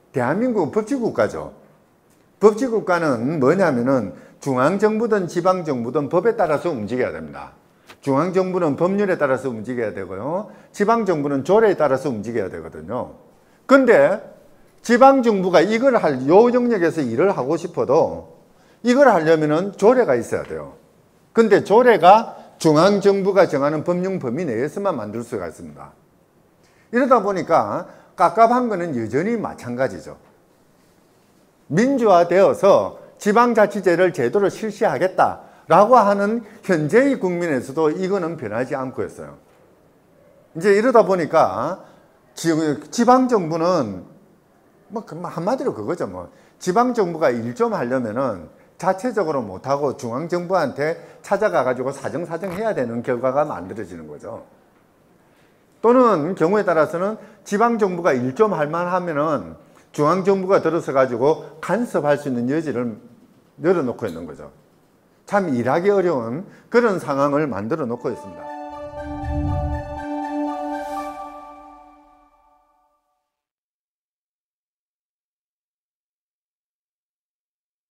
대한민국은 법치국가죠. 법치국가는 뭐냐면은 중앙정부든 지방정부든 법에 따라서 움직여야 됩니다. 중앙정부는 법률에 따라서 움직여야 되고요. 지방정부는 조례에 따라서 움직여야 되거든요. 근데 지방정부가 이걸 요 영역에서 일을 하고 싶어도 이걸 하려면은 조례가 있어야 돼요. 근데 조례가 중앙정부가 정하는 법령 범위 내에서만 만들 수가 있습니다. 이러다 보니까 깝깝한 거는 여전히 마찬가지죠. 민주화되어서 지방자치제를 제대로 실시하겠다라고 하는 현재의 국민에서도 이거는 변하지 않고 있어요. 이제 이러다 보니까 지방정부는 뭐 한마디로 그거죠. 뭐 지방정부가 일 좀 하려면은 자체적으로 못하고 중앙정부한테 찾아가가지고 사정사정 해야 되는 결과가 만들어지는 거죠. 또는 경우에 따라서는 지방정부가 일 좀 할 만하면은 중앙정부가 들어서 가지고 간섭할 수 있는 여지를 열어놓고 있는 거죠. 참 일하기 어려운 그런 상황을 만들어 놓고 있습니다.